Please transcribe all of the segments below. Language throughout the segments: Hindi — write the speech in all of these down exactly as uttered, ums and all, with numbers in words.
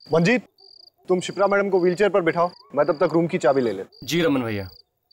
मंजीत, तुम शिप्रा मैडम को व्हीलचेयर पर बिठाओ, मैं तब तक रूम की चाबी ले ले। जी रमन भैया।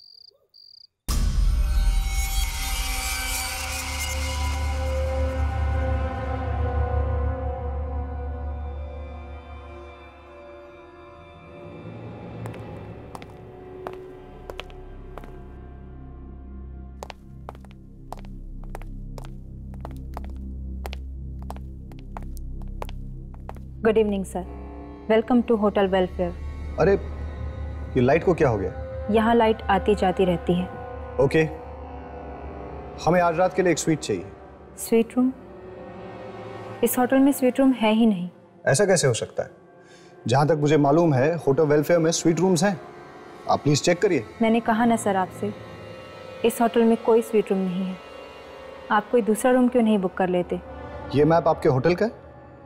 Good evening sir, welcome to hotel welfare. अरे ये लाइट को क्या हो गया? यहाँ लाइट आती जाती रहती है। ओके, हमें आज रात के लिए एक स्वीट चाहिए। Suite room? इस होटल में स्वीट रूम है ही नहीं। ऐसा कैसे हो सकता है? जहाँ तक मुझे मालूम है होटल वेलफेयर में स्वीट रूम्स हैं। आप प्लीज चेक करिए। मैंने कहा ना सर आपसे, इस होटल में कोई स्वीट रूम नहीं है। आप कोई दूसरा रूम क्यों नहीं बुक कर लेते? ये मैप आपके होटल का है?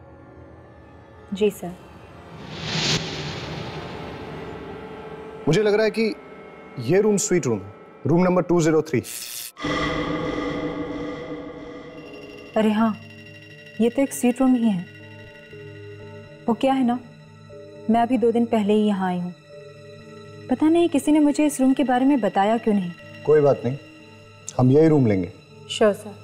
जी सर। मुझे लग रहा है कि ये रूम स्वीट रूम है, room number two zero three. अरे हाँ, ये तो एक स्वीट रूम ही है। वो क्या है ना, मैं अभी दो दिन पहले ही यहाँ आई हूँ। पता नहीं किसी ने मुझे इस रूम के बारे में बताया क्यों नहीं। कोई बात नहीं, हम यही रूम लेंगे। Sure sir.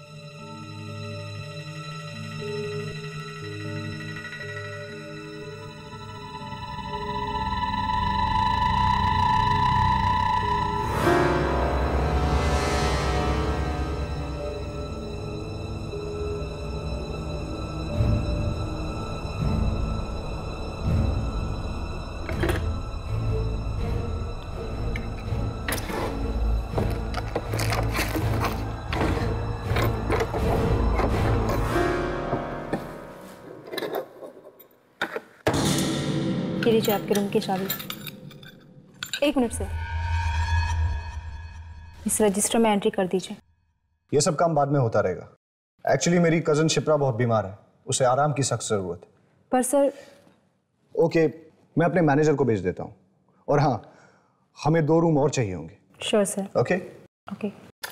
लीजिए आपके रूम की चाबी। एक मिनट सर, इस रजिस्टर में एंट्री कर दीजिए। ये सब काम बाद में होता रहेगा। एक्चुअली मेरी कजन शिप्रा बहुत बीमार है, उसे आराम की सख्त जरूरत है। पर सर। ओके, मैं अपने मैनेजर को भेज देता हूँ। और हाँ, हमें दो रूम और चाहिए होंगे। Sure sir. Okay okay.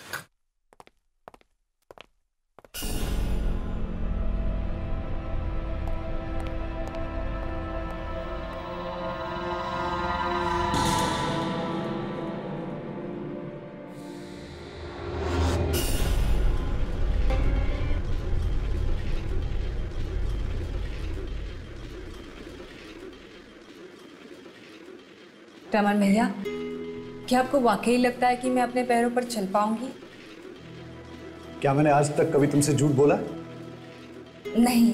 Raman भैया, क्या आपको वाकई लगता है कि मैं अपने पैरों पर चल पाऊंगी? क्या मैंने आज तक कभी तुमसे झूठ बोला? नहीं।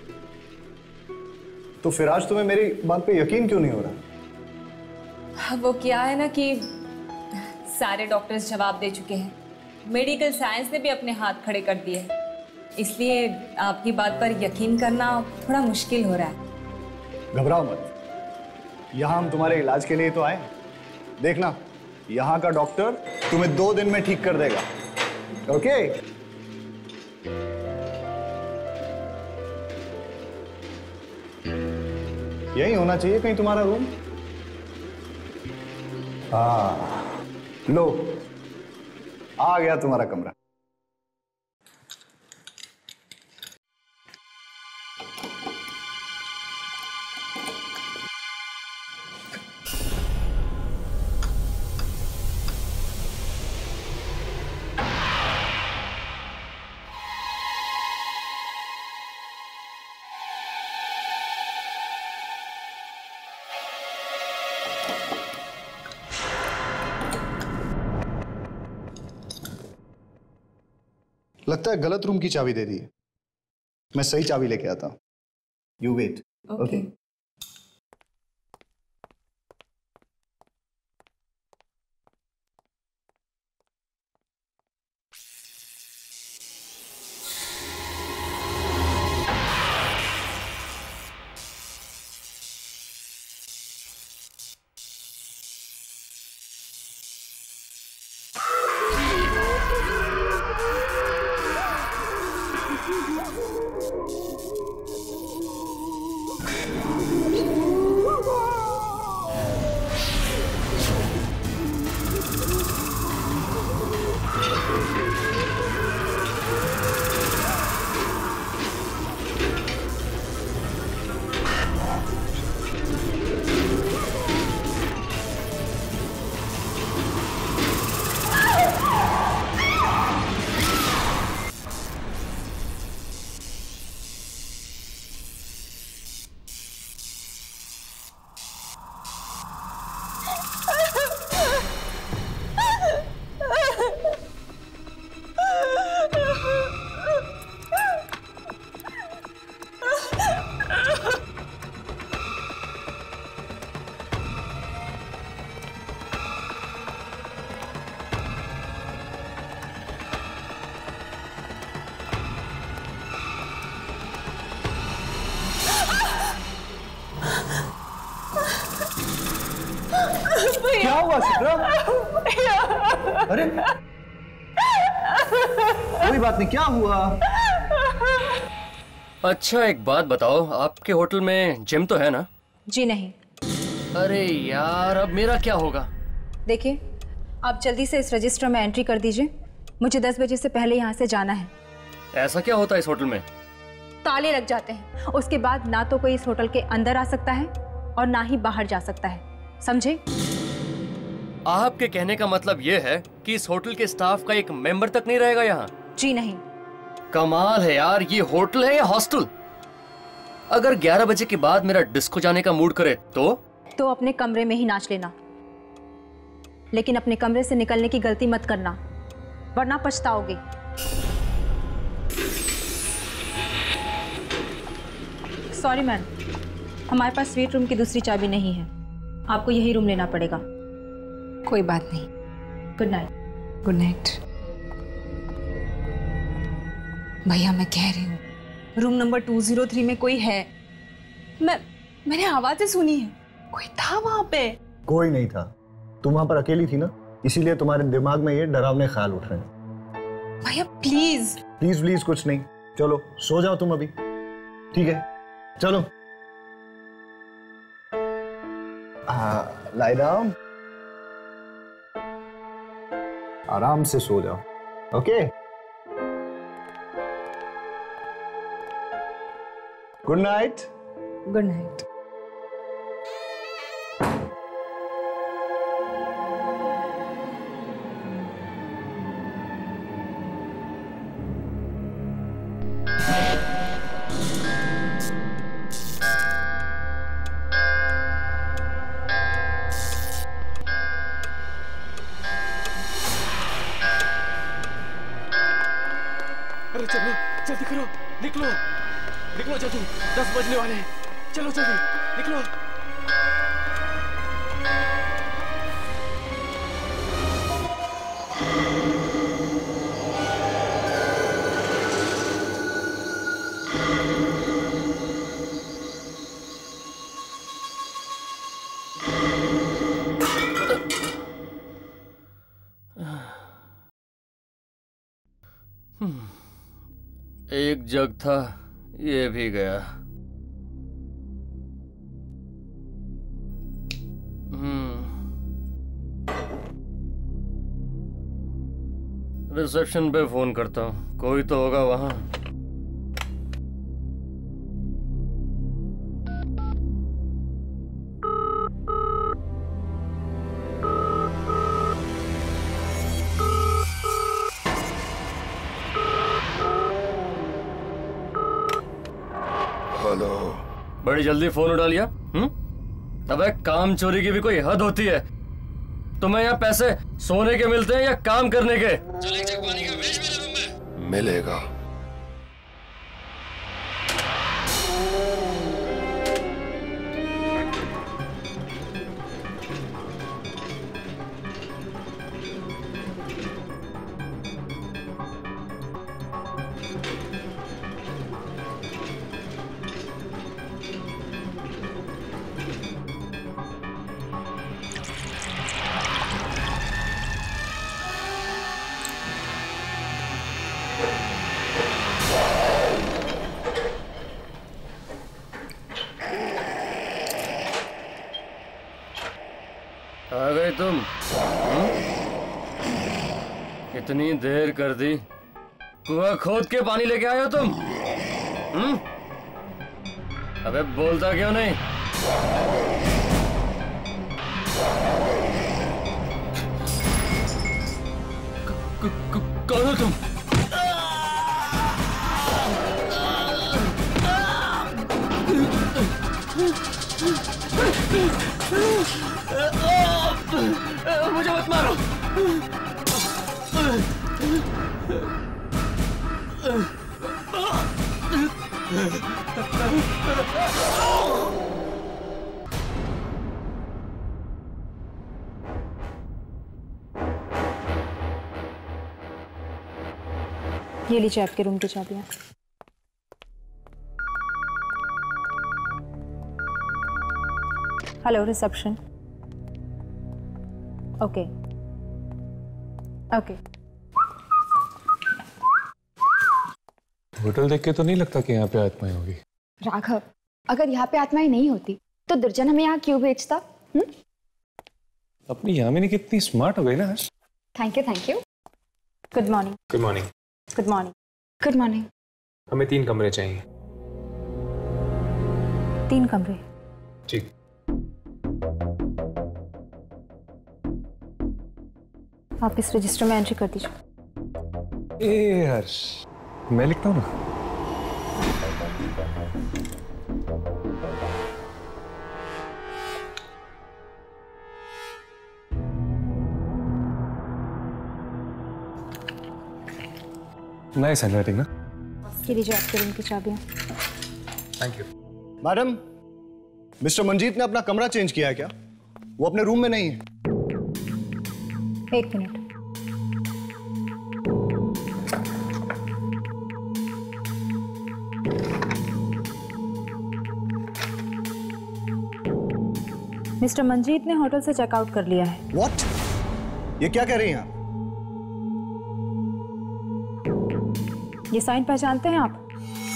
तो फिर आज तुम्हें मेरी बात पे यकीन क्यों नहीं हो रहा? वो क्या है ना कि सारे डॉक्टर्स जवाब दे चुके हैं, मेडिकल साइंस ने भी अपने हाथ खड़े कर दिए हैं, इसलिए आपकी बात पर यकीन करना थोड़ा मुश्किल हो रहा है। घबराओ मत, यहाँ हम तुम्हारे इलाज के लिए तो आए। देखना, यहाँ का डॉक्टर तुम्हें दो दिन में ठीक कर देगा। ओके? यही होना चाहिए कहीं तुम्हारा रूम। हाँ, लो, आ गया तुम्हारा कमरा। लगता है गलत रूम की चाबी दे दी है। मैं सही चाबी लेके आता हूं। You wait. ओके। क्या हुआ सिद्रा? अरे कोई बात नहीं, क्या हुआ? अच्छा एक बात बताओ, आपके होटल में जिम तो है ना? जी नहीं। अरे यार, अब मेरा क्या होगा? देखिए, आप जल्दी से इस रजिस्टर में एंट्री कर दीजिए। मुझे दस बजे से पहले यहाँ से जाना है। ऐसा क्या होता है इस होटल में? ताले लग जाते हैं, उसके बाद ना तो कोई इस होटल के अंदर आ सकता है और ना ही बाहर जा सकता है, समझे? आपके कहने का मतलब ये है कि इस होटल के स्टाफ का एक मेंबर तक नहीं रहेगा यहाँ? जी नहीं। कमाल है यार, ये होटल है या हॉस्टल? अगर ग्यारह बजे के बाद मेरा डिस्को जाने का मूड करे तो तो अपने कमरे में ही नाच लेना, लेकिन अपने कमरे से निकलने की गलती मत करना, वरना पछताओगे। सॉरी मैम, हमारे पास स्वीट रूम की दूसरी चाबी नहीं है, आपको यही रूम लेना पड़ेगा। कोई बात नहीं। Good night. Good night. भैया मैं कह रही हूँ, room number two zero three में कोई है। मैं मैंने आवाजें सुनी है, कोई था वहां पे। कोई नहीं था, तुम वहां पर अकेली थी ना, इसीलिए तुम्हारे दिमाग में ये डरावने ख्याल उठ रहे हैं। भैया प्लीज। प्लीज प्लीज कुछ नहीं, चलो सो जाओ तुम अभी, ठीक है? चलो लाई डाउन, आराम से सो जाओ। Okay, good night. Good night. अरे चलो जल्दी करो, निकलो निकलो जल्दी, दस बजने वाले हैं। चलो जल्दी निकलो। एक जग था, ये भी गया। रिसेप्शन पे फोन करता हूँ, कोई तो होगा वहां। हेलो। बड़ी जल्दी फोन उठा लिया। हम्म? अबे काम चोरी की भी कोई हद होती है। तुम्हें यहाँ पैसे सोने के मिलते हैं या काम करने के? चल एक जग पानी का भेज मेरे रूम में। मिलेगा। आ गए तुम? हुँ? इतनी देर कर दी, कुआं खोद के पानी लेके आए हो तुम? हुँ? अबे बोलता क्यों नहीं? कौन हो तुम? मुझे मत मारो। ये लीजिए आपके रूम की चाबियां। Hello reception. Okay okay. Hotel देख के तो नहीं लगता कि यहाँ पे आत्माएं होगी। राघव, अगर यहाँ पे आत्माएं नहीं होती तो दुर्जन हमें यहाँ क्यों भेजता? हुँ? अपनी यामिनी कितनी स्मार्ट हो गई ना आज। Thank you thank you. Good morning. Good morning. Good morning. Good morning. हमें तीन कमरे चाहिए। तीन कमरे? ठीक। आप इस रजिस्टर में एंट्री कर दीजिए। ए हर्ष, मैं लिखता हूँ ना। नाइस हैंडराइटिंग ना। ये लीजिए आपके रूम की चाबियां। Thank you. Madam, mister Manjeet ने अपना कमरा चेंज किया है क्या? वो अपने रूम में नहीं है। एक मिनट। मिस्टर मंजीत ने होटल से चेकआउट कर लिया है। What? ये क्या कह रही हैं आप? ये साइन पहचानते हैं आप?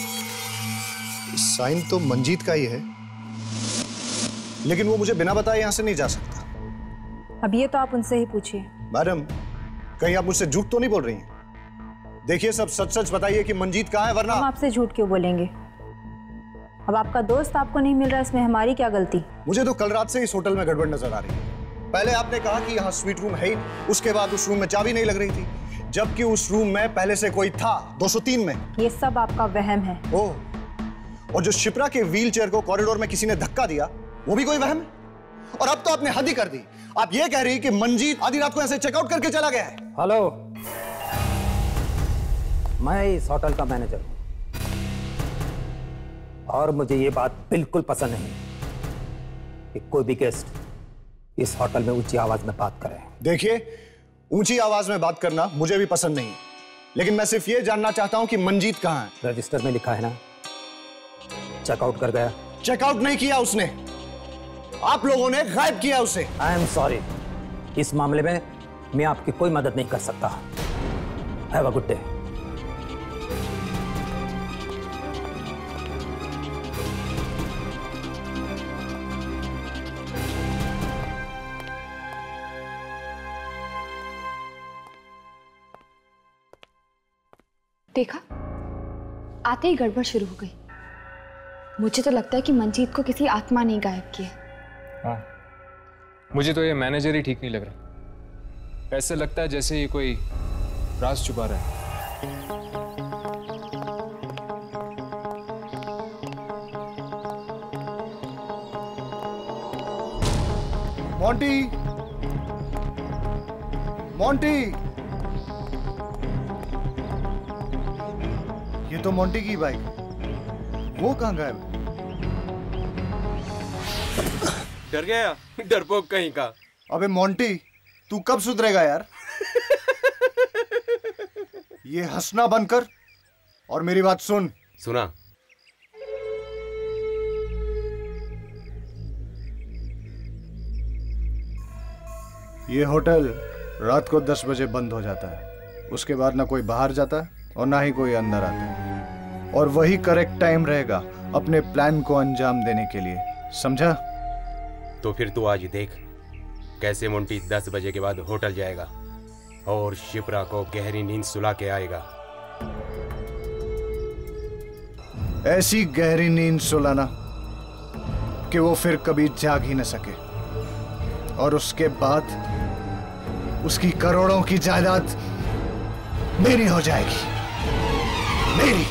साइन तो मंजीत का ही है, लेकिन वो मुझे बिना बताए यहां से नहीं जा सकता। अब ये तो आप उनसे ही पूछिए। मैडम, कहीं आप मुझसे झूठ तो नहीं बोल रही हैं? देखिए, सब सच सच बताइए कि मंजीत कहाँ है, वरना हम आपसे झूठ क्यों बोलेंगे? अब आपका दोस्त आपको नहीं मिल रहा, इसमें हमारी क्या गलती? मुझे तो कल रात से इस होटल में गड़बड़ नजर आ रही है। पहले आपने कहा कि यहाँ स्वीट रूम है ही, उसके बाद उस रूम में चाबी नहीं लग रही थी, जबकि उस रूम में पहले से कोई था दो सौ तीन में। ये सब आपका वहम है। ओह, और जो शिप्रा के व्हील चेयर को कॉरिडोर में किसी ने धक्का दिया, वो भी कोई वहम है? और अब तो आपने हद ही कर दी। आप ये कह रही कि मंजीत आधी रात को ऐसे चेकआउट करके चला गया है। हेलो, मैं इस होटल का मैनेजर हूं और मुझे ये बात बिल्कुल पसंद नहीं कि कोई भी गेस्ट इस होटल में ऊंची आवाज में बात करे। देखिए, ऊंची आवाज में बात करना मुझे भी पसंद नहीं, लेकिन मैं सिर्फ ये जानना चाहता हूं कि मंजीत कहां है। रजिस्टर में लिखा है ना, चेकआउट कर गया। चेकआउट नहीं किया उसने, आप लोगों ने गायब किया उसे। आई एम सॉरी, इस मामले में मैं आपकी कोई मदद नहीं कर सकता। Have a good day. देखा, आते ही गड़बड़ शुरू हो गई। मुझे तो लगता है कि मंजीत को किसी आत्मा ने गायब किया। हाँ, मुझे तो ये मैनेजर ही ठीक नहीं लग रहा। ऐसे लगता है जैसे ये कोई राज छुपा रहा है। मोंटी, मोंटी, ये तो मोंटी की बाइक, वो कहाँ गायब? डर गया, डरपोक कहीं का। अबे मोंटी, तू कब सुधरेगा यार? ये हंसना बंद कर और मेरी बात सुन। सुना। ये होटल रात को दस बजे बंद हो जाता है, उसके बाद ना कोई बाहर जाता है और ना ही कोई अंदर आता है, और वही करेक्ट टाइम रहेगा अपने प्लान को अंजाम देने के लिए, समझा? तो फिर तू आज देख कैसे मोंटी दस बजे के बाद होटल जाएगा और शिप्रा को गहरी नींद सुला के आएगा। ऐसी गहरी नींद सुलाना कि वो फिर कभी जाग ही न सके, और उसके बाद उसकी करोड़ों की जायदाद मेरी हो जाएगी, मेरी।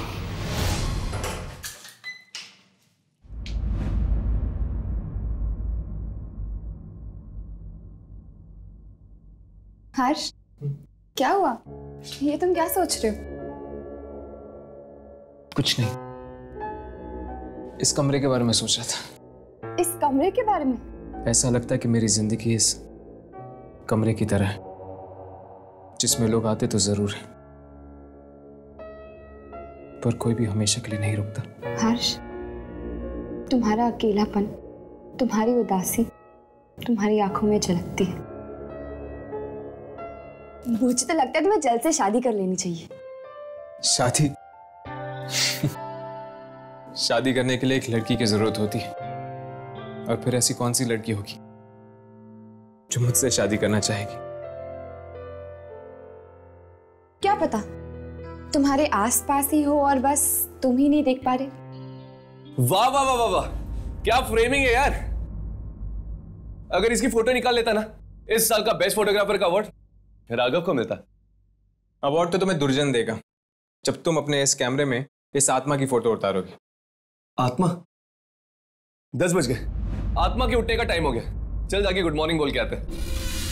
हर्ष, क्या हुआ? ये तुम क्या सोच रहे हो? कुछ नहीं, इस कमरे के बारे में सोच रहा था। इस कमरे के बारे में? ऐसा लगता है कि मेरी जिंदगी इस कमरे की तरह है, जिसमें लोग आते तो जरूर है, पर कोई भी हमेशा के लिए नहीं रुकता। हर्ष, तुम्हारा अकेलापन, तुम्हारी उदासी तुम्हारी आंखों में झलकती है। मुझे तो लगता है तुम्हें जल्द से शादी कर लेनी चाहिए। शादी? शादी करने के लिए एक लड़की की जरूरत होती है, और फिर ऐसी कौन सी लड़की होगी जो मुझसे शादी करना चाहेगी? क्या पता तुम्हारे आसपास ही हो और बस तुम ही नहीं देख पा रहे। वाह वाह वाह वाह वाह, क्या फ्रेमिंग है यार। अगर इसकी फोटो निकाल लेता ना, इस साल का बेस्ट फोटोग्राफर का अवार्ड राघव को मिलता। अवार्ड तो तुम्हें दुर्जन देगा जब तुम अपने इस कैमरे में इस आत्मा की फोटो उतारोगे। आत्मा? दस बज गए, आत्मा के उठने का टाइम हो गया। चल जाके गुड मॉर्निंग बोल के आते हैं।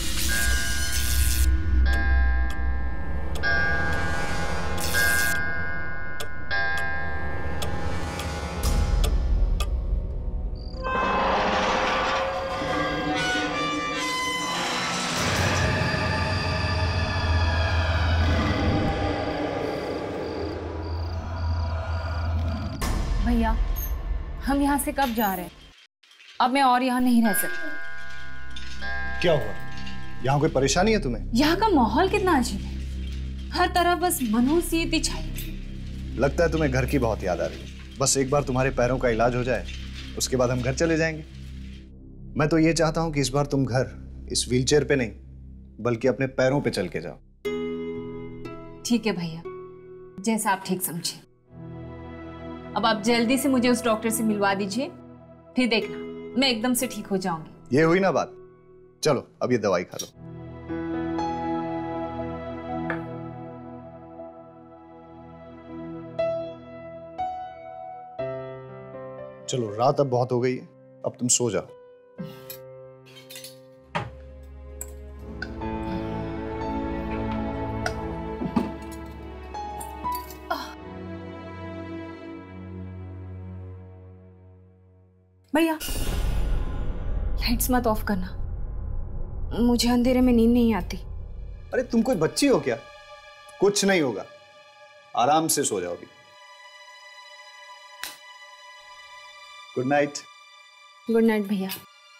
भैया, हम यहाँ से कब जा रहे हैं? अब मैं और यहाँ नहीं रह सकती। क्या हुआ? यहाँ कोई परेशानी है तुम्हें? यहाँ का माहौल कितना अजीब है, हर तरफ बस मनहूसियत छाई। लगता है तुम्हें घर की बहुत याद आ रही है। बस एक बार तुम्हारे पैरों का इलाज हो जाए, उसके बाद हम घर चले जाएंगे। मैं तो ये चाहता हूँ कि इस बार तुम घर इस व्हीलचेयर पे नहीं, बल्कि अपने पैरों पे चल के जाओ। ठीक है भैया, जैसा आप ठीक समझे। अब आप जल्दी से मुझे उस डॉक्टर से मिलवा दीजिए, फिर देखना मैं एकदम से ठीक हो जाऊंगी। ये हुई ना बात। चलो अब ये दवाई खा लो। चलो, रात अब बहुत हो गई है, अब तुम सो जाओ। भैया, लाइट्स मत ऑफ करना, मुझे अंधेरे में नींद नहीं आती। अरे तुम कोई बच्ची हो क्या? कुछ नहीं होगा, आराम से सो जाओ अभी। Good night. गुड नाइट भैया।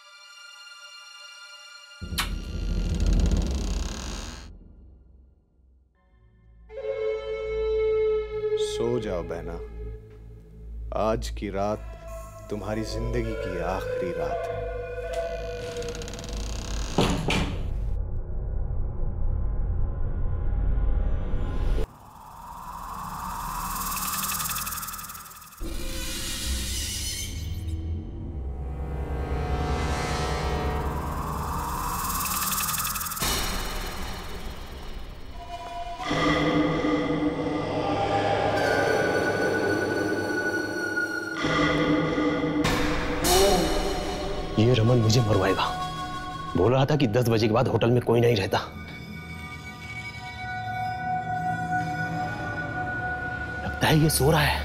सो जाओ बहना, आज की रात तुम्हारी जिंदगी की आखिरी रात है। ये रमन मुझे मरवाएगा। बोल रहा था कि दस बजे के बाद होटल में कोई नहीं रहता। लगता है ये सो रहा है।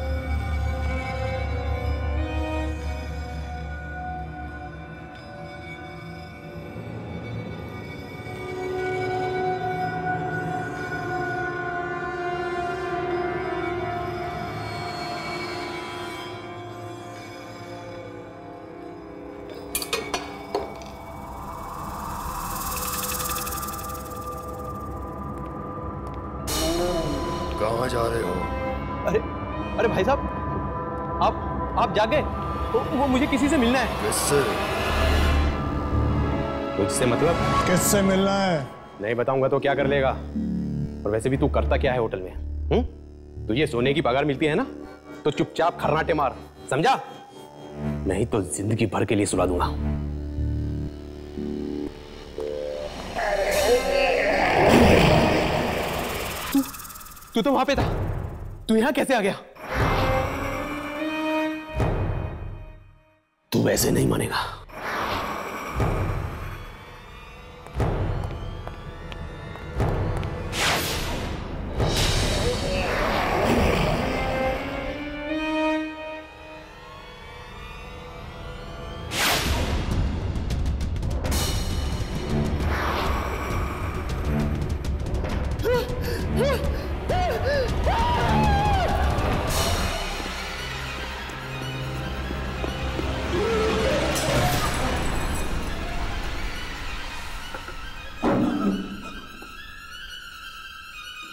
कहाँ जा रहे हो? अरे अरे भाई साहब, आप आप जागे? वो, वो मुझे किसी से मिलना है। किससे? मुझसे मतलब? किससे मिलना है? नहीं बताऊंगा तो क्या कर लेगा? और वैसे भी तू करता क्या है होटल में? हम्म? तुझे सोने की पगार मिलती है ना, तो चुपचाप खर्राटे मार, समझा? नहीं तो जिंदगी भर के लिए सुला दूंगा। तू तू तो वहां पे था, तू यहां कैसे आ गया? तू वैसे नहीं मानेगा।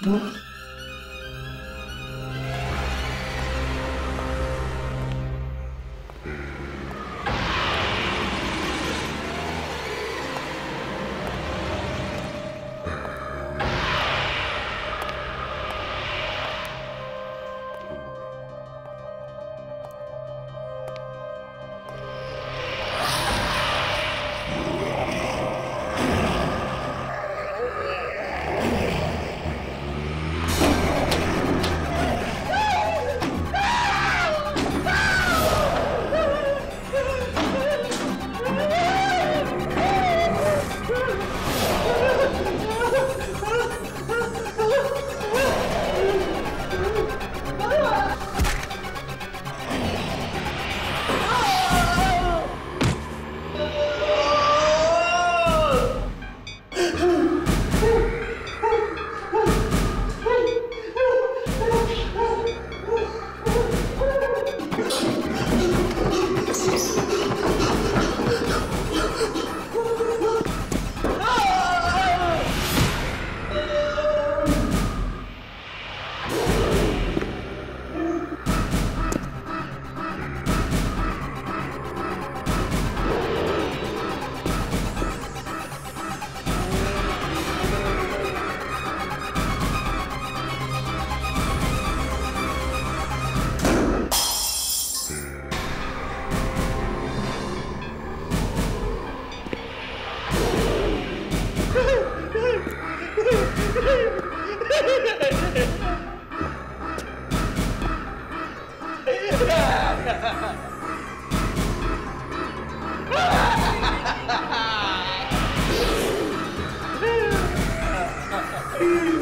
Ah!